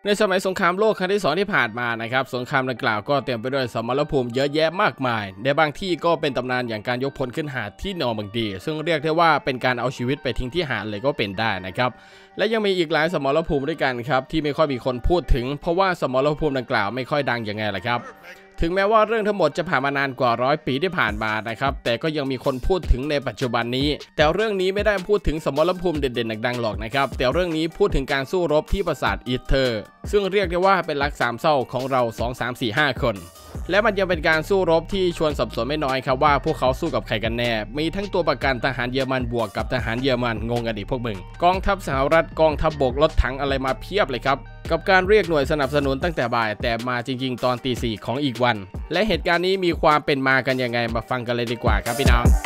ในสมัยสงครามโลกครั้งที่2ที่ผ่านมานะครับสงครามดังกล่าวก็เต็มไปด้วยสมรภูมิเยอะแยะมากมายในบางที่ก็เป็นตำนานอย่างการยกพลขึ้นหาดที่นอร์มังดีซึ่งเรียกได้ว่าเป็นการเอาชีวิตไปทิ้งที่หาดเลยก็เป็นได้นะครับและยังมีอีกหลายสมรภูมิด้วยกันครับที่ไม่ค่อยมีคนพูดถึงเพราะว่าสมรภูมิดังกล่าวไม่ค่อยดังอย่างไงล่ะครับถึงแม้ว่าเรื่องทั้งหมดจะผ่านมานานกว่า100 ปีที่ผ่านมานะครับแต่ก็ยังมีคนพูดถึงในปัจจุบันนี้แต่เรื่องนี้ไม่ได้พูดถึงสมรภูมิเด่นๆดังๆหรอกนะครับแต่เรื่องนี้พูดถึงการสู้รบที่ปราสาทอีเทอร์ซึ่งเรียกได้ว่าเป็นรักสามเศร้าของเรา2 3 4 5 คนและมันยังเป็นการสู้รบที่ชวนสับสนไม่น้อยครับว่าพวกเขาสู้กับใครกันแน่มีทั้งตัวประกันทหารเยอรมันบวกกับทหารเยอรมันงงกันดิพวกมึงกองทัพสหรัฐกองทัพบกรถถังอะไรมาเพียบเลยครับกับการเรียกหน่วยสนับสนุนตั้งแต่บ่ายแต่มาจริงๆตอนตี 4ของอีกวันและเหตุการณ์นี้มีความเป็นมากันยังไงมาฟังกันเลยดีกว่าครับพี่น้อง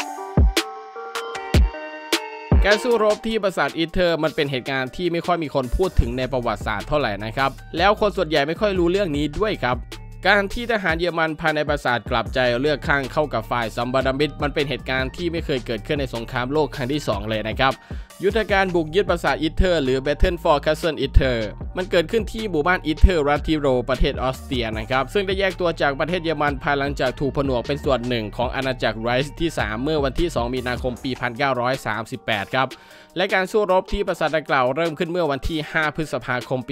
การสู้รบที่ปราสาทอีเทอร์มันเป็นเหตุการณ์ที่ไม่ค่อยมีคนพูดถึงในประวัติศาสตร์เท่าไหร่นะครับแล้วคนส่วนใหญ่ไม่ค่อยรู้เรื่องนี้ด้วยครับการที่ทหารเยอรมันภายในปราสาทกลับใจเลือกข้างเข้ากับฝ่ายสัมพันธมิตรมันเป็นเหตุการณ์ที่ไม่เคยเกิดขึ้นในสงครามโลกครั้งที่2เลยนะครับยุทธการบุกยึดปราสาทอีเทอร์หรือ Battle for Castle Ither มันเกิดขึ้นที่หมู่บ้านอีเทอร์รัฐทิโรประเทศออสเตรียนะครับซึ่งได้แยกตัวจากประเทศเยอรมันภายหลังจากถูกผนวกเป็นส่วนหนึ่งของอาณาจักรไรซ์ที่ 3 เมื่อวันที่ 2 มีนาคมปี 1938 ครับและการสู้รบที่ปราสาทดังกล่าวเริ่มขึ้นเมื่อวันที่ 5 พฤษภาคมปี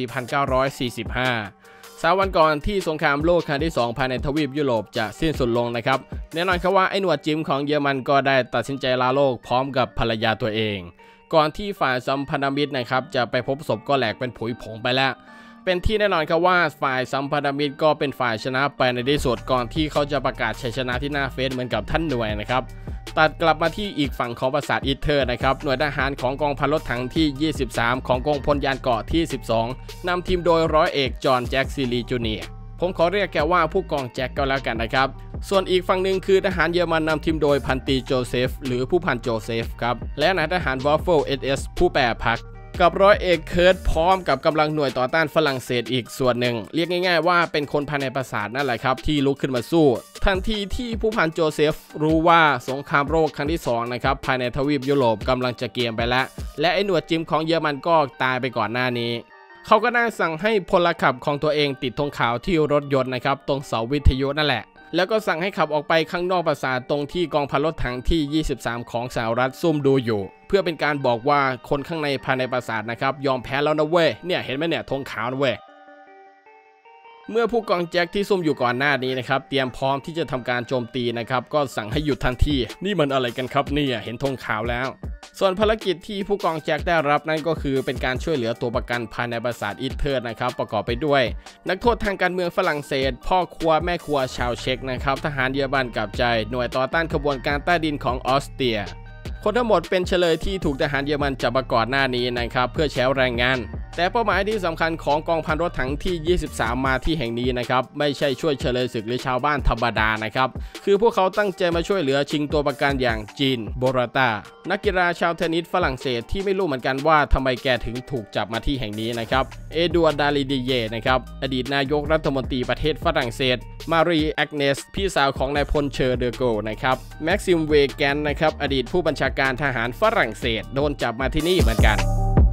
1945 3 วันก่อนที่สงครามโลกครั้งที่ 2 ภายในทวีปยุโรปจะสิ้นสุดลงนะครับแน่นอนครับว่าไอ้หนวดจิ๋มของเยอรมันก็ได้ตัดสินใจลาโลกพร้อมกับภรรยาตัวเองก่อนที่ฝ่ายสัมพันธมิตรนะครับจะไปพบศพก็แหลกเป็นผุยผงไปแล้วเป็นที่แน่นอนครับว่าฝ่ายสัมพันธมิตรก็เป็นฝ่ายชนะไปในที่สุดก่อนที่เขาจะประกาศชัยชนะที่หน้าเฟซเหมือนกับท่านหน่วยนะครับตัดกลับมาที่อีกฝั่งของปราสาทอีเทอร์นะครับหน่วยทหารของกองพันรถถังที่ 23 ของกองพลยานเกราะที่ 12 นำทีมโดยร้อยเอกจอห์นแจ็คซีลีจูเนียร์ผมขอเรียกแกว่าผู้กองแจ็คก็แล้วกันนะครับส่วนอีกฝั่งหนึ่งคือทหารเยอรมันนำทีมโดยพันตรีโจเซฟหรือผู้พันโจเซฟครับและนายทหารวอฟเฟิลSS ผู้แปรพักกับร้อยเอกเคิร์ตพร้อมกับกำลังหน่วยต่อต้านฝรั่งเศสอีกส่วนหนึ่งเรียกง่ายๆว่าเป็นคนภายในปราสาทนั่นแหละครับที่ลุกขึ้นมาสู้ทันทีที่ผู้พันโจเซฟรู้ว่าสงครามโลกครั้งที่2นะครับภายในทวีปยุโรปกำลังจะเกียมไปแล้วและไอ้หนวดจิ๋มของเยอรมันก็ตายไปก่อนหน้านี้เขาก็ได้สั่งให้พลขับของตัวเองติดธงขาวที่รถยนต์นะครับตรงเสาวิทยุนั่นแหละแล้วก็สั่งให้ขับออกไปข้างนอกปราสาทตรงที่กองพันรถถังที่ 23 ของสหรัฐซุ่มดูอยู่เพื่อเป็นการบอกว่าคนข้างในภายในปราสาทนะครับยอมแพ้แล้วนะเว้ยเนี่ยเห็นไหมเนี่ยธงขาวนะเว้ยเมื่อผู้กองแจ็คที่ซุ่มอยู่ก่อนหน้านี้นะครับเตรียมพร้อมที่จะทำการโจมตีนะครับก็สั่งให้หยุดทันทีนี่มันอะไรกันครับเนี่ยเห็นธงขาวแล้วส่วนภารกิจที่ผู้กองแจ็คได้รับนั่นก็คือเป็นการช่วยเหลือตัวประกันภายในปราสาทอีเทอร์นะครับประกอบไปด้วยนักโทษทางการเมืองฝรั่งเศสพ่อครัวแม่ครัวชาวเช็กนะครับทหารเยอรมันกับใจหน่วยต่อต้านขบวนการใต้ดินของออสเตรียคนทั้งหมดเป็นเฉลยที่ถูกทหารเยอรมันจับมาก่อนหน้านี้นะครับเพื่อแชร์แรงงานแต่เป้าหมายที่สำคัญของกองพันรถถังที่ 23 มาที่แห่งนี้นะครับไม่ใช่ช่วยเฉลยศึกหรือชาวบ้านธรรมดานะครับคือพวกเขาตั้งใจมาช่วยเหลือชิงตัวประกันอย่างจีนโบราตานักกีฬาชาวเทนนิสฝรั่งเศสที่ไม่รู้เหมือนกันว่าทำไมแกถึงถูกจับมาที่แห่งนี้นะครับเอดัวร์ดาลิดีเย่นะครับอดีตนายกรัฐมนตรีประเทศฝรั่งเศสมารีแอกเนสพี่สาวของนายพลเชอร์เดอโกนะครับแม็กซิมเวแกนนะครับอดีตผู้บัญชาการทหารฝรั่งเศสโดนจับมาที่นี่เหมือนกัน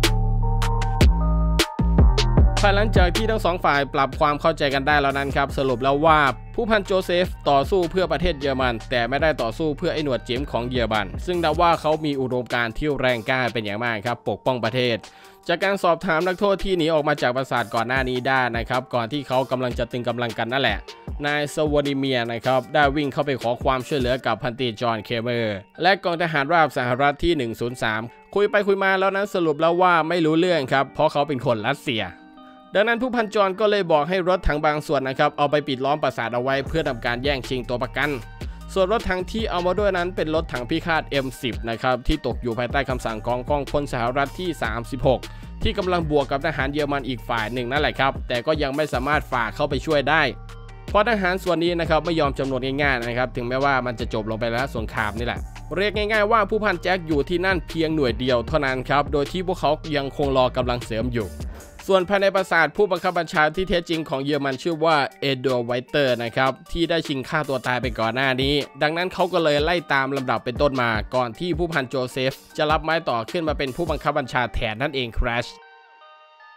ภายหลังจากที่ทั้งสองฝ่ายปรับความเข้าใจกันได้แล้วนั้นครับสรุปแล้วว่าผู้พันโจเซฟต่อสู้เพื่อประเทศเยอรมันแต่ไม่ได้ต่อสู้เพื่อไอ้หนวดจิ๋มของเยอรมันซึ่งนับว่าเขามีอุดมการณ์ที่แรงกล้าเป็นอย่างมากครับปกป้องประเทศจากการสอบถามนักโทษที่หนีออกมาจากปราสาทก่อนหน้านี้ได้นะครับก่อนที่เขากำลังจะตึงกำลังกันนั่นแหละนายสวอดิเมียนะครับได้วิ่งเข้าไปขอความช่วยเหลือกับพันตรีจอห์นเคเมอร์และกองทหารราบสหรัฐที่103คุยไปคุยมาแล้วนั้นสรุปแล้วว่าไม่รู้เรื่องครับเพราะเขาเป็นคนรัสเซียดังนั้นผู้พันจรก็เลยบอกให้รถถังบางส่วนนะครับเอาไปปิดล้อมปราสาทเอาไว้เพื่อทำการแย่งชิงตัวประกันส่วนรถถังที่เอามาด้วยนั้นเป็นรถถังพิฆาต M10 นะครับที่ตกอยู่ภายใต้คำสั่งของกองพลสหรัฐที่ 36ที่กำลังบวกกับทหารเยอรมันอีกฝ่ายหนึ่งนั่นแหละครับแต่ก็ยังไม่สามารถฝ่าเข้าไปช่วยได้เพราะทหารส่วนนี้นะครับไม่ยอมจำนวนง่ายๆนะครับถึงแม้ว่ามันจะจบลงไปแล้วสงครามนี่แหละเรียกง่ายๆว่าผู้พันแจ็คอยู่ที่นั่นเพียงหน่วยเดียวเท่านั้นครับโดยที่พวกเขายังคงรอกำลังเสริมอยู่ส่วนภายในปราสาทผู้บังคับบัญชาที่แท้จริงของเยอรมันชื่อว่าเอโดไวเตอร์นะครับที่ได้ชิงฆ่าตัวตายไปก่อนหน้านี้ดังนั้นเขาก็เลยไล่ตามลำดับเป็นต้นมาก่อนที่ผู้พันโจเซฟจะรับไม้ต่อขึ้นมาเป็นผู้บังคับบัญชาแทนนั่นเองคราช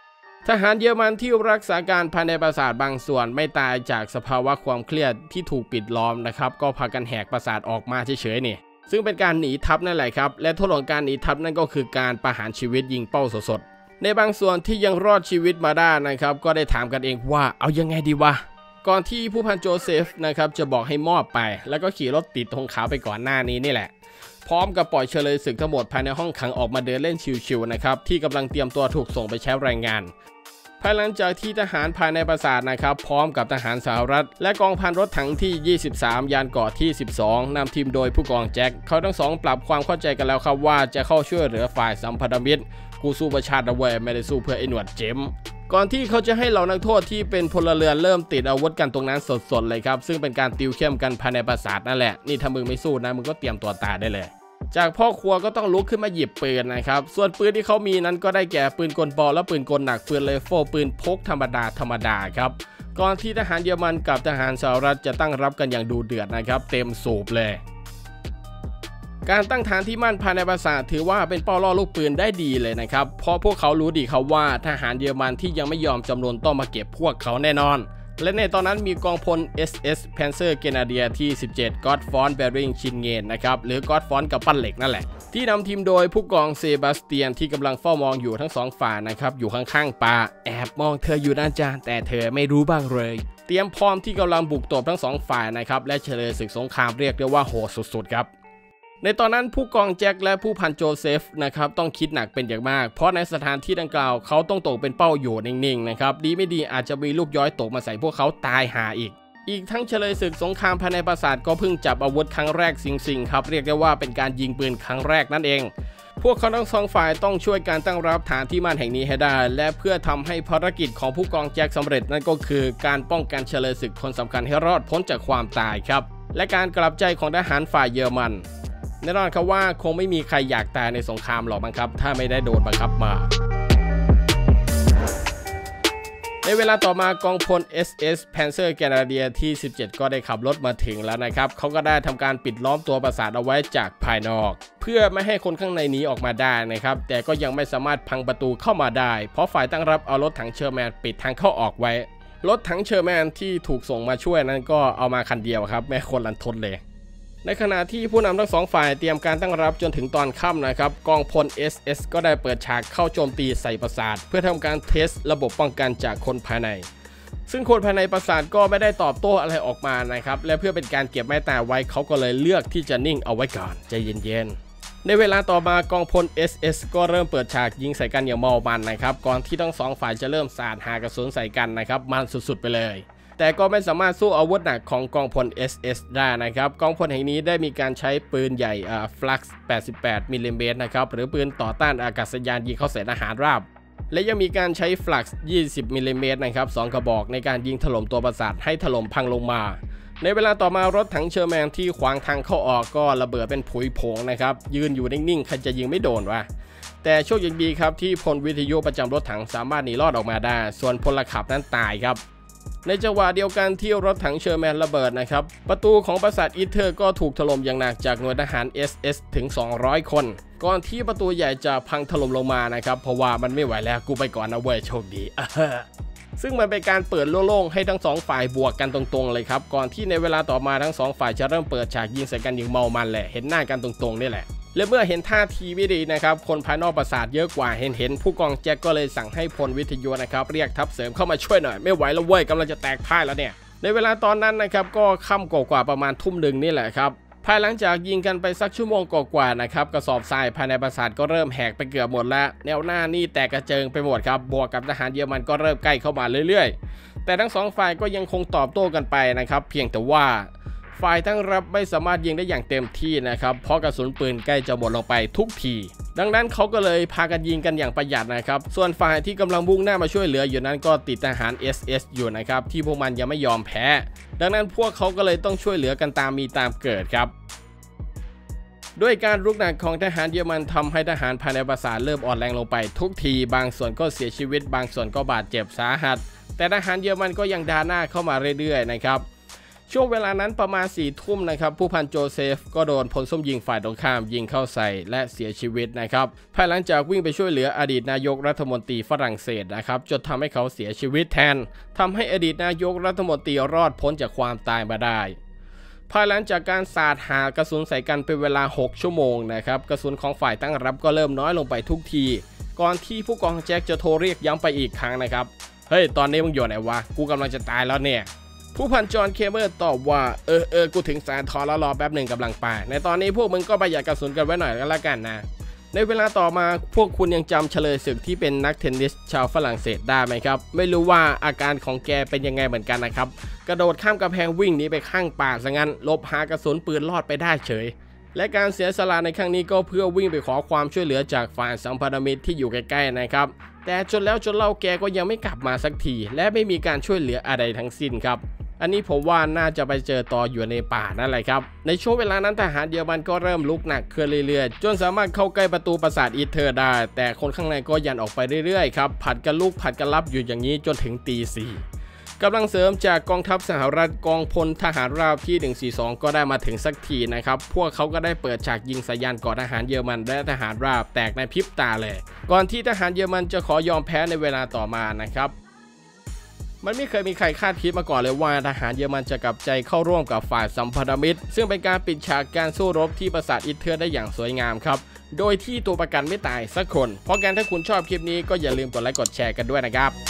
ทหารเยอรมันที่รักษาการภายในปราสาทบางส่วนไม่ตายจากสภาวะความเครียดที่ถูกปิดล้อมนะครับก็พากันแหกปราสาทออกมาเฉยๆนี่ซึ่งเป็นการหนีทัพนั่นแหละครับและโทษของการหนีทัพนั่นก็คือการประหารชีวิตยิงเป้าสดๆในบางส่วนที่ยังรอดชีวิตมาได้นะครับก็ได้ถามกันเองว่าเอายังไงดีวะก่อนที่ผู้พันโจเซฟนะครับจะบอกให้มอบไปแล้วก็ขี่รถติดธงขาวไปก่อนหน้านี้นี่แหละพร้อมกับปล่อยเฉลยศึกทั้งหมดภายในห้องขังออกมาเดินเล่นชิวๆนะครับที่กำลังเตรียมตัวถูกส่งไปใช้แรงงานภายหลังจากที่ทหารภายในปราสาทนะครับพร้อมกับทหารสหรัฐและกองพันรถถังที่23ยานเกราะที่12นำทีมโดยผู้กองแจ็คเขาทั้งสองปรับความเข้าใจกันแล้วครับว่าจะเข้าช่วยเหลือฝ่ายสัมพันธมิตรกูสู้ประชาตินะเว้ยไม่ได้สู้เพื่อไอ้หนวดเจมก่อนที่เขาจะให้เหล่านักโทษที่เป็นพลเรือนเริ่มติดอาวุธกันตรงนั้นสดๆเลยครับซึ่งเป็นการติวเข้มกันภายในปราสาทนั่นแหละนี่ถ้ามึงไม่สู้นะมึงก็เตรียมตัวตายได้เลยจากพ่อครัวก็ต้องลุกขึ้นมาหยิบปืนนะครับส่วนปืนที่เขามีนั้นก็ได้แก่ปืนกลบอลและปืนกลหนักปืนไรเฟิลปืนพกธรรมดาครับก่อนที่ทหารเยอรมันกับทหารสหรัฐจะตั้งรับกันอย่างดูเดือดนะครับเต็มสูบเลยการตั้งฐานที่มั่นภายในปราสาทถือว่าเป็นเป้าล่อลูกปืนได้ดีเลยนะครับเพราะพวกเขารู้ดีครับว่าทหารเยอรมันที่ยังไม่ยอมจำนวนต้องมาเก็บพวกเขาแน่นอนและในตอนนั้นมีกองพล SS Panzer Grenadier ที่17 Godfrey Bering Chingen นะครับหรือ Godfrey กับปั้นเหล็กนั่นแหละที่นำทีมโดยผู้กองเซบาสเตียนที่กำลังเฝ้ามองอยู่ทั้งสองฝ่ายนะครับอยู่ข้างๆป่าแอบมองเธออยู่ด้านจ้าแต่เธอไม่รู้บ้างเลยเตรียมพร้อมที่กำลังบุกตบทั้งสองฝ่ายนะครับและเฉลยศึกสงครามเรียกได้ว่าโหดสุดๆครับในตอนนั้นผู้กองแจ็คและผู้พันโจเซฟนะครับต้องคิดหนักเป็นอย่างมากเพราะในสถานที่ดังกล่าวเขาต้องตกเป็นเป้าอยู่นิ่งๆนะครับดีไม่ดีอาจจะมีลูกย้อยตกมาใส่พวกเขาตายหาอีกทั้งเฉลยศึกสงครามภายในปราสาทก็เพิ่งจับอาวุธครั้งแรกสิงครับเรียกได้ว่าเป็นการยิงปืนครั้งแรกนั่นเองพวกเขาทั้งสองฝ่ายต้องช่วยการตั้งรับฐานที่มั่นแห่งนี้ให้ได้และเพื่อทำให้ภารกิจของผู้กองแจ็คสำเร็จนั่นก็คือการป้องกันเฉลยศึกคนสำคัญให้รอดพ้นจากความตายครับและการกลับใจของทหารฝ่ายเยอรมันแน่นอนครับว่าคงไม่มีใครอยากตายในสงครามหรอกมั้งครับถ้าไม่ได้โดนบังคับมาในเวลาต่อมากองพล SS Panzer Grenadier ที่17ก็ได้ขับรถมาถึงแล้วนะครับเขาก็ได้ทำการปิดล้อมตัวปราสาทเอาไว้จากภายนอกเพื่อไม่ให้คนข้างในหนีออกมาได้นะครับแต่ก็ยังไม่สามารถพังประตูเข้ามาได้เพราะฝ่ายตั้งรับเอารถถังเชอร์แมนปิดทางเข้าออกไว้รถถังเชอร์แมนที่ถูกส่งมาช่วยนั้นก็เอามาคันเดียวครับแม่คนลันทดเลยในขณะที่ผู้นำทั้งสองฝ่ายเตรียมการตั้งรับจนถึงตอนค่ำนะครับกองพล SS ก็ได้เปิดฉากเข้าโจมตีใส่ปราสาทเพื่อทำการเทสระบบป้องกันจากคนภายในซึ่งคนภายในปราสาทก็ไม่ได้ตอบโต้อะไรออกมานะครับและเพื่อเป็นการเก็บไม้ตายไว้เขาก็เลยเลือกที่จะนิ่งเอาไว้ก่อนใจเย็นๆในเวลาต่อมากองพล SS ก็เริ่มเปิดฉากยิงใส่กันอย่างเมามันนะครับก่อนที่ทั้งสองฝ่ายจะเริ่มสาดหากระสุนใส่กันนะครับมันสุดๆไปเลยแต่ก็ไม่สามารถสู้อาวุธหนักของกองพล SS ได้นะครับกองพลแห่งนี้ได้มีการใช้ปืนใหญ่Flux 88 มิลลิเมตรนะครับหรือปืนต่อต้านอากาศยานยิงเข้าใส่ทหารราบและยังมีการใช้ Flux 20 มิลลิเมตรนะครับ2กระบอกในการยิงถล่มตัวปราสาทให้ถล่มพังลงมาในเวลาต่อมารถถังเชอร์แมนที่ขวางทางเข้าออกก็ระเบิดเป็นผุยผงนะครับยืนอยู่นิ่งๆใครจะยิงไม่โดนวะแต่โชคดีครับที่พลวิทยุประจำรถถังสามารถหนีรอดออกมาได้ส่วนพลขับนั้นตายครับในจังหวะเดียวกันที่รถถังเชอร์แมนระเบิดนะครับประตูของปราสาทอีเทอร์ก็ถูกถล่มอย่างหนักจากหน่วยทหาร SS ถึง200คนก่อนที่ประตูใหญ่จะพังถล่มลงมานะครับเพราะว่ามันไม่ไหวแล้วกูไปก่อนนะเว้ยโชคดีซึ่งมันเป็นการเปิดโล่งๆให้ทั้งสองฝ่ายบวกกันตรงๆเลยครับก่อนที่ในเวลาต่อมาทั้งสองฝ่ายจะเริ่มเปิดฉากยิงใส่กันอย่างเมามันแหละเห็นหน้ากันตรงๆนี่แหละและเมื่อเห็นท่าทีไม่ดีนะครับคนภายนอกปราสาทเยอะกว่าเห็นผู้กองแจ็คก็เลยสั่งให้พลวิทยุนะครับเรียกทัพเสริมเข้ามาช่วยหน่อยไม่ไหวแล้วเว้ยกำลังจะแตกพ่ายแล้วเนี่ยในเวลาตอนนั้นนะครับก็ค่ำกว่าประมาณทุ่มหนึ่งนี่แหละครับภายหลังจากยิงกันไปสักชั่วโมงกว่านะครับกระสอบทรายภายในปราสาทก็เริ่มแหกไปเกือบหมดแล้วแนวหน้านี่แตกกระเจิงไปหมดครับบวกกับทหารเยอรมันก็เริ่มใกล้เข้ามาเรื่อยๆแต่ทั้งสองฝ่ายก็ยังคงตอบโต้กันไปนะครับเพียงแต่ว่าฝ่ายตั้งรับไม่สามารถยิงได้อย่างเต็มที่นะครับเพราะกระสุนปืนใกล้จะหมดลงไปทุกทีดังนั้นเขาก็เลยพากันยิงกันอย่างประหยัดนะครับส่วนฝ่ายที่กำลังมุ่งหน้ามาช่วยเหลืออยู่นั้นก็ติดทหาร SS อยู่นะครับที่พวกมันยังไม่ยอมแพ้ดังนั้นพวกเขาก็เลยต้องช่วยเหลือกันตามมีตามเกิดครับด้วยการรุกหนักของทหารเยอรมันทำให้ทหารภายในปราสาทเริ่มอ่อนแรงลงไปทุกทีบางส่วนก็เสียชีวิตบางส่วนก็บาดเจ็บสาหัสแต่ทหารเยอรมันก็ยังดาหน้าเข้ามาเรื่อยๆนะครับช่วงเวลานั้นประมาณ4 ทุ่มนะครับผู้พันโจเซฟก็โดนพลส้มยิงฝ่ายตรงข้ามยิงเข้าใส่และเสียชีวิตนะครับภายหลังจากวิ่งไปช่วยเหลืออดีตนายกรัฐมนตรีฝรั่งเศสนะครับจนทำให้เขาเสียชีวิตแทนทำให้อดีตนายกรัฐมนตรีรอดพ้นจากความตายมาได้ภายหลังจากการสาดหากระสุนใส่กันเป็นเวลา6 ชั่วโมงนะครับกระสุนของฝ่ายตั้งรับก็เริ่มน้อยลงไปทุกทีก่อนที่ผู้กองแจ็คจะโทรเรียกย้ำไปอีกครั้งนะครับเฮ้ยตอนนี้มึงอยู่ไหนวะกูกำลังจะตายแล้วเนี่ยผู้พันจอห์นเคเบิลตอบว่ากูถึงสาทรแล้วรอแป๊บหนึ่งกำลังไปในตอนนี้พวกมึงก็ประหยัดกระสุนกันไว้หน่อยก็แล้วกันนะในเวลาต่อมาพวกคุณยังจำเฉลยศึกที่เป็นนักเทนนิสชาวฝรั่งเศสได้ไหมครับไม่รู้ว่าอาการของแกเป็นยังไงเหมือนกันนะครับกระโดดข้ามกำแพงวิ่งหนีไปข้างป่าซะงั้นลบหากระสุนปืนรอดไปได้เฉยและการเสียสละในครั้งนี้ก็เพื่อวิ่งไปขอความช่วยเหลือจากฝ่ายสัมพันธมิตรที่อยู่ใกล้ๆนะครับแต่จนแล้วจนเล่าแกก็ยังไม่กลับมาสักทีและไม่มีการช่วยเหลืออะไรทั้งสิ้นครับอันนี้ผมว่าน่าจะไปเจอต่ออยู่ในป่านั่นแหละครับในช่วงเวลานั้นทหารเยอรมันก็เริ่มลุกหนักขึ้นเรื่อยๆจนสามารถเข้าใกล้ประตูปราสาทอีเทอร์ได้แต่คนข้างในก็ยันออกไปเรื่อยๆครับผัดกันลุกผัดกันรับอยู่อย่างนี้จนถึงตี 4กำลังเสริมจากกองทัพสหรัฐกองพลทหารราบที่142ก็ได้มาถึงสักทีนะครับพวกเขาก็ได้เปิดฉากยิงใส่ยานก่อทหารเยอรมันและทหารราบแตกในพริบตาเลยก่อนที่ทหารเยอรมันจะขอยอมแพ้ในเวลาต่อมานะครับมันไม่เคยมีใครคาดคิดมาก่อนเลยว่าทหารเยอรมันจะกลับใจเข้าร่วมกับฝ่ายสัมพันธมิตรซึ่งเป็นการปิดฉากการสู้รบที่ปราสาทอีเทอร์ได้อย่างสวยงามครับโดยที่ตัวประกันไม่ตายสักคนเพราะงั้นถ้าคุณชอบคลิปนี้ก็อย่าลืมกดไลค์กดแชร์กันด้วยนะครับ